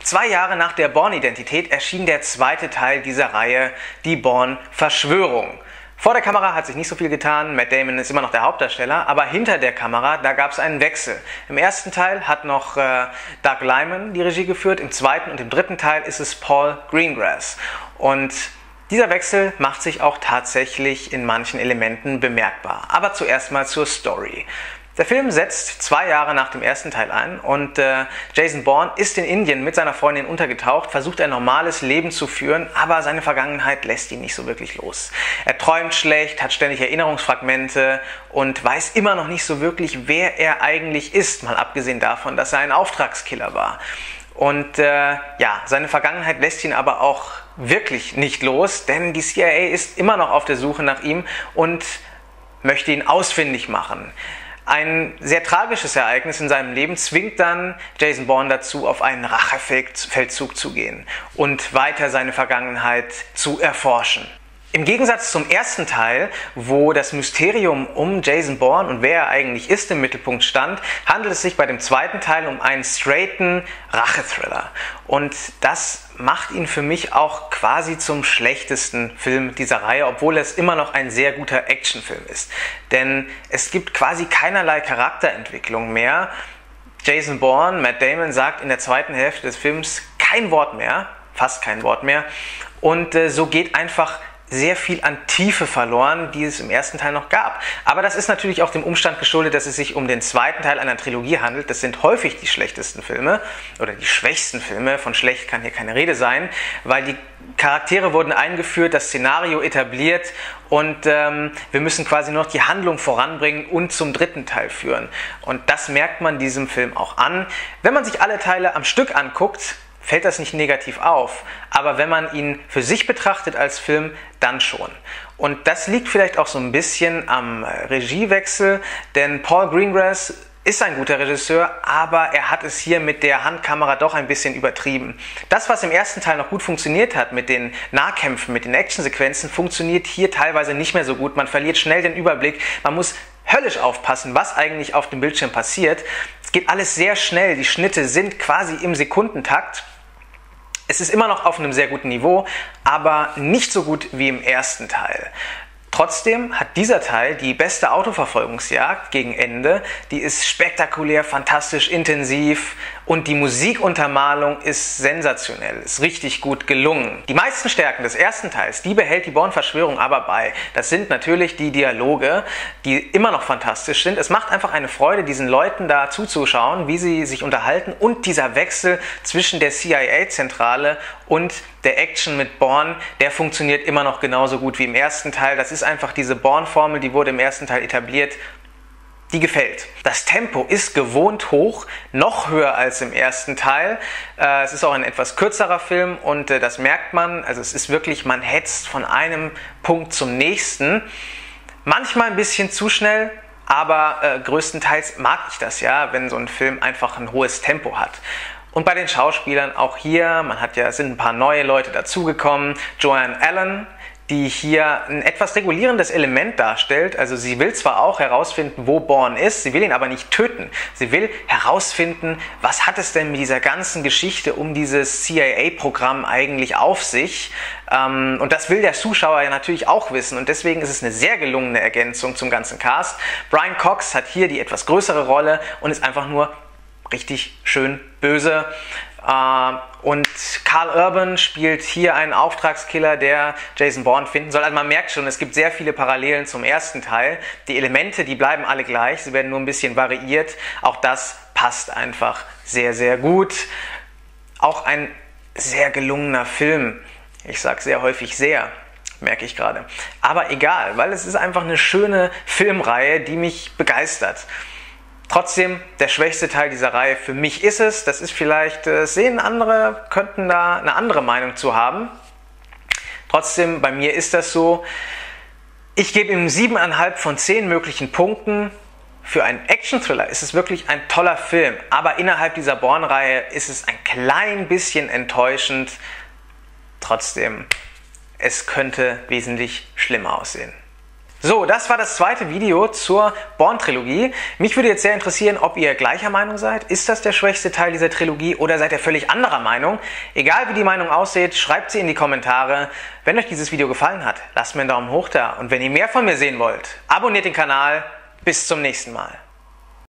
2 Jahre nach der Bourne-Identität erschien der zweite Teil dieser Reihe, die Bourne-Verschwörung. Vor der Kamera hat sich nicht so viel getan, Matt Damon ist immer noch der Hauptdarsteller, aber hinter der Kamera, da gab es einen Wechsel. Im ersten Teil hat noch Doug Liman die Regie geführt, im zweiten und im dritten Teil ist es Paul Greengrass. Und dieser Wechsel macht sich auch tatsächlich in manchen Elementen bemerkbar. Aber zuerst mal zur Story. Der Film setzt 2 Jahre nach dem ersten Teil ein und Jason Bourne ist in Indien mit seiner Freundin untergetaucht, versucht ein normales Leben zu führen, aber seine Vergangenheit lässt ihn nicht so wirklich los. Er träumt schlecht, hat ständig Erinnerungsfragmente und weiß immer noch nicht so wirklich, wer er eigentlich ist, mal abgesehen davon, dass er ein Auftragskiller war. Und seine Vergangenheit lässt ihn aber auch wirklich nicht los, denn die CIA ist immer noch auf der Suche nach ihm und möchte ihn ausfindig machen. Ein sehr tragisches Ereignis in seinem Leben zwingt dann Jason Bourne dazu, auf einen Rachefeldzug zu gehen und weiter seine Vergangenheit zu erforschen. Im Gegensatz zum ersten Teil, wo das Mysterium um Jason Bourne und wer er eigentlich ist im Mittelpunkt stand, handelt es sich bei dem zweiten Teil um einen straighten Rachethriller. Und das macht ihn für mich auch quasi zum schlechtesten Film dieser Reihe, obwohl es immer noch ein sehr guter Actionfilm ist. Denn es gibt quasi keinerlei Charakterentwicklung mehr. Jason Bourne, Matt Damon, sagt in der zweiten Hälfte des Films kein Wort mehr, fast kein Wort mehr. Und so geht einfach sehr viel an Tiefe verloren, die es im ersten Teil noch gab. Aber das ist natürlich auch dem Umstand geschuldet, dass es sich um den zweiten Teil einer Trilogie handelt. Das sind häufig die schlechtesten Filme oder die schwächsten Filme. Von schlecht kann hier keine Rede sein, weil die Charaktere wurden eingeführt, das Szenario etabliert und wir müssen quasi nur noch die Handlung voranbringen und zum dritten Teil führen. Und das merkt man diesem Film auch an. Wenn man sich alle Teile am Stück anguckt, fällt das nicht negativ auf, aber wenn man ihn für sich betrachtet als Film, dann schon. Und das liegt vielleicht auch so ein bisschen am Regiewechsel, denn Paul Greengrass ist ein guter Regisseur, aber er hat es hier mit der Handkamera doch ein bisschen übertrieben. Das, was im ersten Teil noch gut funktioniert hat mit den Nahkämpfen, mit den Actionsequenzen, funktioniert hier teilweise nicht mehr so gut. Man verliert schnell den Überblick, man muss höllisch aufpassen, was eigentlich auf dem Bildschirm passiert. Es geht alles sehr schnell, die Schnitte sind quasi im Sekundentakt. Es ist immer noch auf einem sehr guten Niveau, aber nicht so gut wie im ersten Teil. Trotzdem hat dieser Teil die beste Autoverfolgungsjagd gegen Ende. Die ist spektakulär, fantastisch, intensiv und die Musikuntermalung ist sensationell, ist richtig gut gelungen. Die meisten Stärken des ersten Teils, die behält die Bourne-Verschwörung aber bei. Das sind natürlich die Dialoge, die immer noch fantastisch sind. Es macht einfach eine Freude, diesen Leuten da zuzuschauen, wie sie sich unterhalten und dieser Wechsel zwischen der CIA-Zentrale und der Action mit Bourne, der funktioniert immer noch genauso gut wie im ersten Teil. Das ist einfach diese Bourne-Formel, die wurde im ersten Teil etabliert. Die gefällt. Das Tempo ist gewohnt hoch, noch höher als im ersten Teil. Es ist auch ein etwas kürzerer Film und das merkt man. Also es ist wirklich, man hetzt von einem Punkt zum nächsten. Manchmal ein bisschen zu schnell, aber größtenteils mag ich das ja, wenn so ein Film einfach ein hohes Tempo hat. Und bei den Schauspielern auch hier, es sind ein paar neue Leute dazugekommen. Joanne Allen, die hier ein etwas regulierendes Element darstellt. Also sie will zwar auch herausfinden, wo Bourne ist, sie will ihn aber nicht töten. Sie will herausfinden, was hat es denn mit dieser ganzen Geschichte um dieses CIA-Programm eigentlich auf sich. Und das will der Zuschauer ja natürlich auch wissen. Und deswegen ist es eine sehr gelungene Ergänzung zum ganzen Cast. Brian Cox hat hier die etwas größere Rolle und ist einfach nur richtig schön böse. Und Karl Urban spielt hier einen Auftragskiller, der Jason Bourne finden soll. Also man merkt schon, es gibt sehr viele Parallelen zum ersten Teil. Die Elemente, die bleiben alle gleich, sie werden nur ein bisschen variiert. Auch das passt einfach sehr, sehr gut. Auch ein sehr gelungener Film. Ich sage sehr häufig sehr, merke ich gerade. Aber egal, weil es ist einfach eine schöne Filmreihe, die mich begeistert. Trotzdem, der schwächste Teil dieser Reihe für mich ist es. Das ist vielleicht, sehen andere, könnten da eine andere Meinung zu haben. Trotzdem, bei mir ist das so. Ich gebe ihm 7,5 von 10 möglichen Punkten. Für einen Action-Thriller ist es wirklich ein toller Film. Aber innerhalb dieser Bourne-Reihe ist es ein klein bisschen enttäuschend. Trotzdem, es könnte wesentlich schlimmer aussehen. So, das war das zweite Video zur Bourne-Trilogie. Mich würde jetzt sehr interessieren, ob ihr gleicher Meinung seid. Ist das der schwächste Teil dieser Trilogie oder seid ihr völlig anderer Meinung? Egal wie die Meinung aussieht, schreibt sie in die Kommentare. Wenn euch dieses Video gefallen hat, lasst mir einen Daumen hoch da. Und wenn ihr mehr von mir sehen wollt, abonniert den Kanal. Bis zum nächsten Mal.